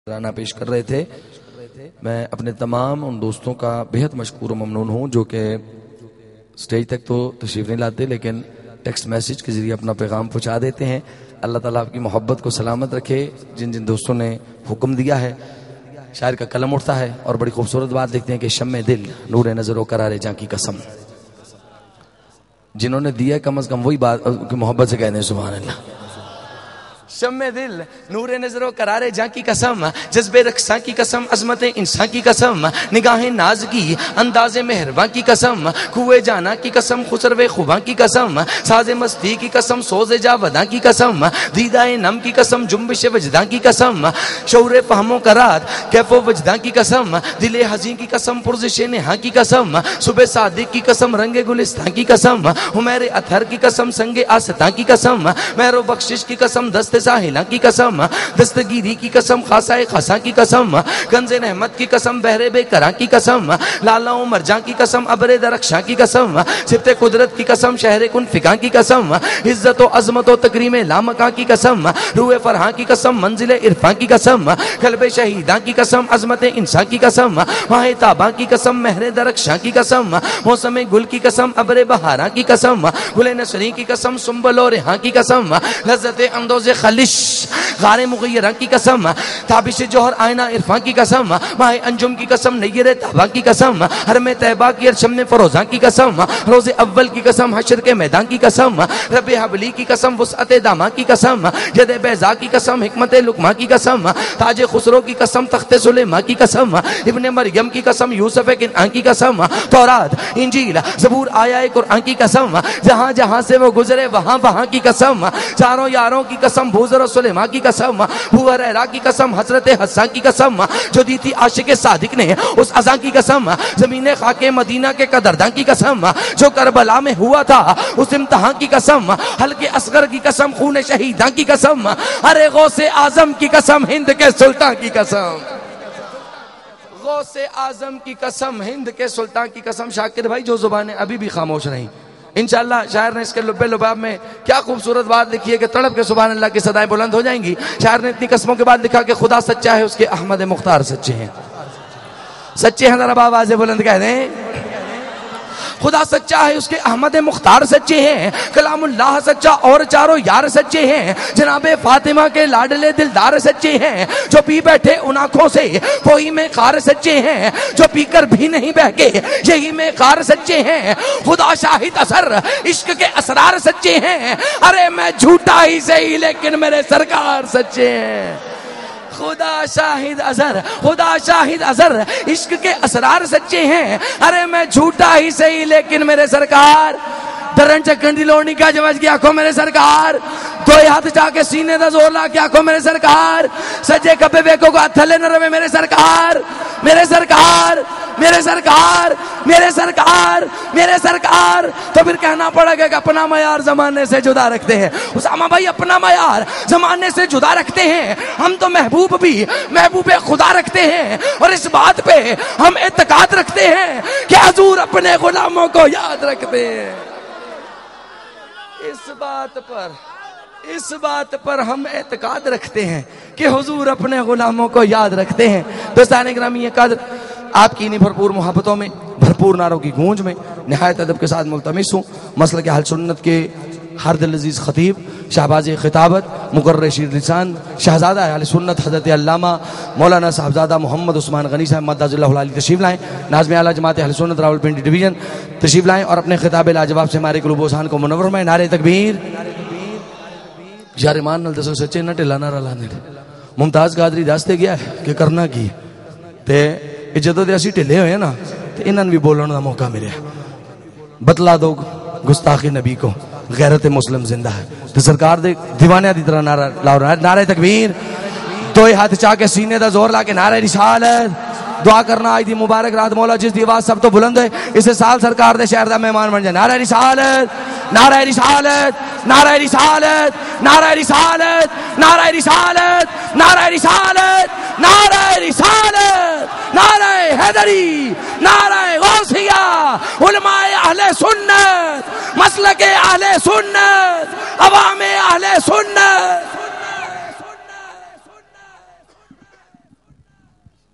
رانا پیش کر رہے تھے. میں اپنے تمام ان دوستوں کا بہت مشکور و ممنون ہوں جو کہ سٹیج تک تو تشریف نہیں لاتے لیکن ٹیکسٹ میسج کے ذریعے اپنا پیغام پہنچا دیتے ہیں. اللہ تعالیٰ آپ کی محبت کو سلامت رکھے. جن جن دوستوں نے حکم دیا ہے شاعر کا قلم اٹھتا ہے اور بڑی خوبصورت بات دیکھتے ہیں کہ شمع دل نور نظر و قرار جاں کی قسم. جنہوں نے دیا کم از کم وہی بات محبت سے کہتے ہیں سبحان اللہ. شمع دل نور نظر و قرار جاں کی قسم، جذبے رقصاں کی قسم، عظمت انسان کی قسم، نگاہ ناز کی انداز مہرباں کی قسم، کوئے جانا کی قسم، خسرو خوباں کی قسم، ساز مستی کی قسم، سوز جاوداں کی قسم، دیدہ نم کی قسم، جنبش وجداں کی قسم، شعور فہم و قرات کیف و وجداں کی قسم، دل حزین کی قسم، پرزش نہاں کی قسم، صبح صادق کی قسم، رنگ گلستان کی قسم، حمیر اطہر کی قسم، سنگ آستاں کی قسم، مہر و بخشش کی قسم، دست ساحلاں کی قسم، دستگیری کی قسم، خاصائے خاصاں کی قسم، کنز رحمت کی قسم، بحر بے کراں کی قسم، لالا و مرجاں کی قسم، ابر درخشاں کی قسم، صفت قدرت کی قسم، شہر کن فکاں کی قسم، عزت و عظمت و تکریم لامکاں کی قسم، روح فرحاں کی قسم، منزل عرفاں کی قسم، قلب شہیداں کی قسم، عظمت انسان کی قسم، ماہ تاباں کی قسم، مہر درخشاں کی قسم، موسم گل کی قسم، ابر بہاراں کی قسم، گل نسری کی قسم، سنبل و ریحاں کی قسم، لذت اندوز خلش غار مغیرہ کی قسم، تابش جوہر آئینہ عرفاں کی قسم، ماہ انجم کی قسم، نیر تابا کی قسم، حرم طیبہ کی ارشم فروزاں کی قسم، روز اول کی قسم، حشر کے میدان کی قسم، رب حبلی کی قسم، وسعت داما کی قسم، ید بیضا کی قسم، حکمت لقمہ کی قسم، تاج خسرو کی قسم، تخت سلیمہ کی قسم، ابن مریم کی قسم، یوسف کنعان کی قسم، تورات انجیل زبور آیا قرآن کی قسم، جہاں جہاں سے وہ گزرے وہاں وہاں کی قسم، چاروں یاروں کی قسم، بوزر و سلیمہ کی قسم، بوہریرہ کی قسم، حضرت حسان کی قسم، جو دی تھی عاشق صادق نے اس اذان کی قسم، زمین خاک مدینہ کے قدرداں کی قسم، جو کربلا میں ہوا تھا اس امتحان کی قسم، حلق اصغر کی قسم، خون شہیداں کی قسم، ارے غوث اعظم کی قسم، ہند کے سلطان کی قسم، غوث اعظم کی قسم، ہند کے سلطان کی قسم. شاکر بھائی جو زبانیں ابھی بھی خاموش رہیں انشاءاللہ شاعر نے اس کے لبے لباب میں کیا خوبصورت بات لکھی ہے کہ تڑپ کے سبحان اللہ کی صدائیں بلند ہو جائیں گی. شاعر نے اتنی قسموں کے بعد لکھا کہ خدا سچا ہے اس کے احمد مختار سچے ہیں. سچے ہیں ذرا آواز بلند کہہ دیں. خدا سچا ہے اس کے احمد مختار سچے ہیں، کلام اللہ سچا اور چاروں یار سچے ہیں، جناب فاطمہ کے لاڈلے دلدار سچے ہیں، جو پی بیٹھے ان آنکھوں سے وہی میں خار سچے ہیں، جو پی کر بھی نہیں بہکے یہی میں خار سچے ہیں. خدا شاہد اثر عشق کے اسرار سچے ہیں، ارے میں جھوٹا ہی صحیح لیکن میرے سرکار سچے ہیں. خدا شاہد اظہر، خدا شاہد اظہر عشق کے اسرار سچے ہیں، ارے میں جھوٹا ہی صحیح لیکن میرے سرکار. درن چکن دی لوڑنی کا جوج کی آنکھوں میرے سرکار، دو ہاتھ جا کے سینے دا زور لا کے آنکھوں میرے سرکار، سجے کبے بیکو کو تھلے نہ روے میرے سرکار، میرے سرکار، میرے سرکار، میرے سرکار، میرے سرکار. تو پھر کہنا پڑے گا کہ اپنا معیار زمانے سے جدا رکھتے ہیں. اسامہ بھائی اپنا معیار زمانے سے جدا رکھتے ہیں، ہم تو محبوب بھی محبوب خدا رکھتے ہیں، اور اس بات پہ ہم اعتقاد رکھتے ہیں کہ حضور اپنے غلاموں کو یاد رکھتے ہیں. اس بات پر ہم اعتقاد رکھتے ہیں کہ حضور اپنے غلاموں کو یاد رکھتے ہیں. دوستان گرامی قدر، آپ کی انہی بھرپور محبتوں میں، بھرپور نعروں کی گونج میں نہایت ادب کے ساتھ ملتمس ہوں مسلک اہل سنت کے ہر دل عزیز خطیب، شہباز خطابت، مقرر شیر لسان، شہزادہ اہل سنت حضرت علامہ مولانا صاحبزادہ محمد عثمان غنی صاحب مدد اللہ علی تشریف لائیں. ناظم اعلیٰ جماعت اہل سنت راولپنڈی ڈویژن تشریف لائیں اور اپنے خطاب لاجواب سے ہمارے قلوب و اذہان کو منور فرمائیں. نعرہ تکبیر. یار ایمان نال دسو سچے نہ ٹھلا نعرہ لانے. ممتاز قادری دستے گیا ہے کہ کرنا کی تے جدوں دے اسی ٹھلے ہوئے نا تے انہاں بھی بولن دا موقع ملے. بتلا دو گستاخی نبی کو، غیرت مسلم زندہ ہے. تو سرکار دے دیوانیاں دی طرح نعرہ لاؤ. نعرہ تکبیر. دو ہاتھ چاہ کے سینے دا زور لا کے نعرہ رسالت. دعا کرنا آج دی مبارک رات مولا جس دی آواز سب تو بلند ہے اس سال سرکار دے شہر دا مہمان بن جائے. نعرہ رسالت، نعرہ رسالت، نعرہ رسالت، نعرہ رسالت، نعرہ رسالت، نعرہ رسالت، نعرہ رسالت، نعرہ حیدری، نعرہ غوثیہ، علماء اہل سنت، مسلک اہل سنت، عوام اہل سنت.